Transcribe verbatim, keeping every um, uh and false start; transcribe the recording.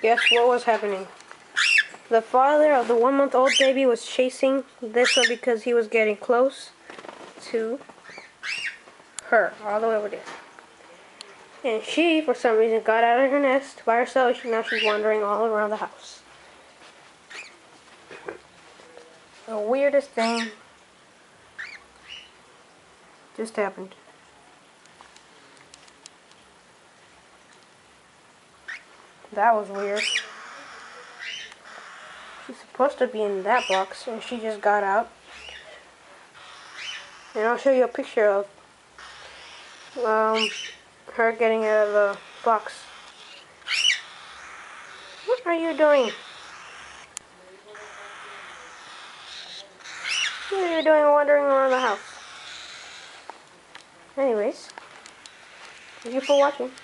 Guess what was happening? The father of the one-month-old baby was chasing this one because he was getting close to her, all the way over there. And she, for some reason, got out of her nest by herself. Now she's wandering all around the house. The weirdest thing just happened. That was weird. She's supposed to be in that box, and she just got out. And I'll show you a picture of um, her getting out of the box. What are you doing? What are you doing wandering around the house? Anyways, thank you for watching.